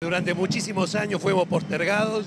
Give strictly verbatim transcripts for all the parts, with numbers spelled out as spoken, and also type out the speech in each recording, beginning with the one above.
durante muchísimos años fuimos postergados.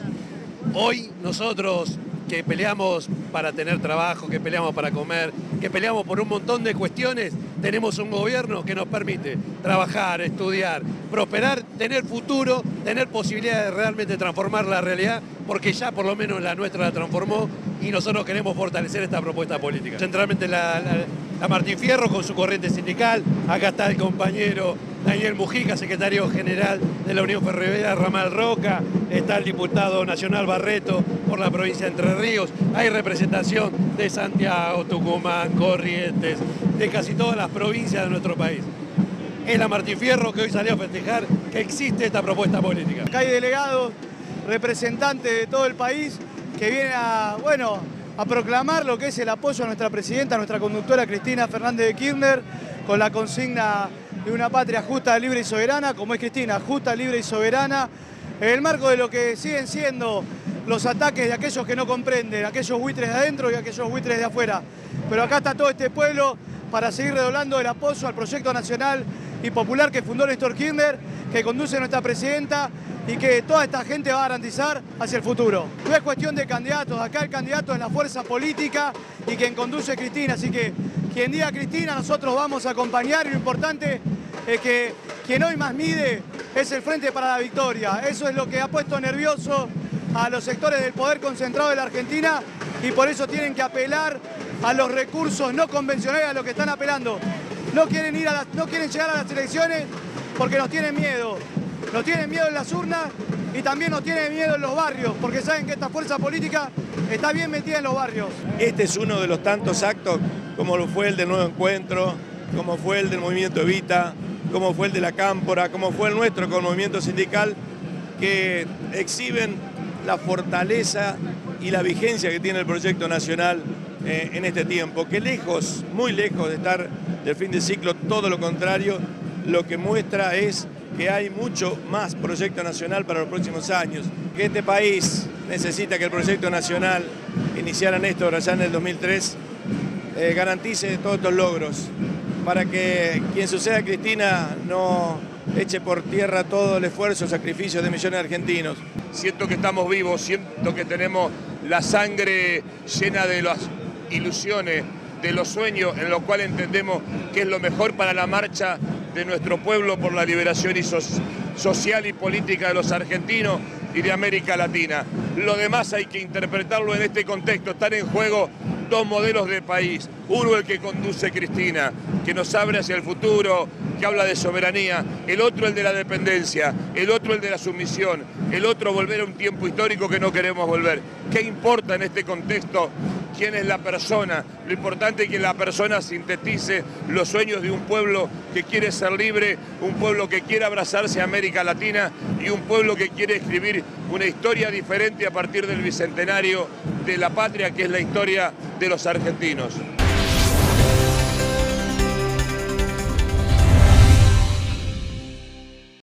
Hoy nosotros que peleamos para tener trabajo, que peleamos para comer, que peleamos por un montón de cuestiones, tenemos un gobierno que nos permite trabajar, estudiar, prosperar, tener futuro, tener posibilidad de realmente transformar la realidad, porque ya por lo menos la nuestra la transformó y nosotros queremos fortalecer esta propuesta política. Centralmente la, la, la Martín Fierro con su corriente sindical, acá está el compañero Daniel Mujica, secretario general de la Unión Ferroviaria Ramal Roca, está el diputado nacional Barreto por la provincia de Entre Ríos, hay representación de Santiago, Tucumán, Corrientes, de casi todas las provincias de nuestro país. Es la Martín Fierro que hoy salió a festejar que existe esta propuesta política. Acá hay delegados, representantes de todo el país que vienen a, bueno, a proclamar lo que es el apoyo a nuestra presidenta, a nuestra conductora Cristina Fernández de Kirchner, con la consigna de una patria justa, libre y soberana, como es Cristina, justa, libre y soberana, en el marco de lo que siguen siendo los ataques de aquellos que no comprenden, aquellos buitres de adentro y aquellos buitres de afuera. Pero acá está todo este pueblo para seguir redoblando el apoyo al proyecto nacional y popular que fundó Néstor Kirchner, que conduce nuestra presidenta y que toda esta gente va a garantizar hacia el futuro. No es cuestión de candidatos, acá el candidato es la fuerza política y quien conduce Cristina, así que quien diga Cristina nosotros vamos a acompañar y lo importante es que quien hoy más mide es el Frente para la Victoria. Eso es lo que ha puesto nervioso a los sectores del poder concentrado de la Argentina y por eso tienen que apelar a los recursos no convencionales a los que están apelando. No quieren, ir a las, no quieren llegar a las elecciones porque nos tienen miedo. Nos tienen miedo en las urnas y también nos tienen miedo en los barrios, porque saben que esta fuerza política está bien metida en los barrios. Este es uno de los tantos actos, como lo fue el del Nuevo Encuentro, como fue el del Movimiento Evita, como fue el de la Cámpora, como fue el nuestro con el movimiento sindical, que exhiben la fortaleza y la vigencia que tiene el proyecto nacional eh, en este tiempo, que lejos, muy lejos de estar del fin de ciclo, todo lo contrario, lo que muestra es que hay mucho más proyecto nacional para los próximos años, que este país necesita que el proyecto nacional que iniciara Néstor allá en el dos mil tres eh, garantice todos estos logros, para que quien suceda a Cristina no eche por tierra todo el esfuerzo, el sacrificio de millones de argentinos. Siento que estamos vivos, siento que tenemos la sangre llena de las ilusiones, de los sueños, en los cuales entendemos que es lo mejor para la marcha de nuestro pueblo por la liberación y so social y política de los argentinos y de América Latina. Lo demás hay que interpretarlo en este contexto. Están en juego dos modelos de país. Uno el que conduce Cristina, que nos abre hacia el futuro, que habla de soberanía. El otro el de la dependencia. El otro el de la sumisión. El otro volver a un tiempo histórico que no queremos volver. ¿Qué importa en este contexto quién es la persona? Lo importante es que la persona sintetice los sueños de un pueblo que quiere ser libre, un pueblo que quiere abrazarse a América Latina y un pueblo que quiere escribir una historia diferente a partir del bicentenario de la patria, que es la historia de los argentinos.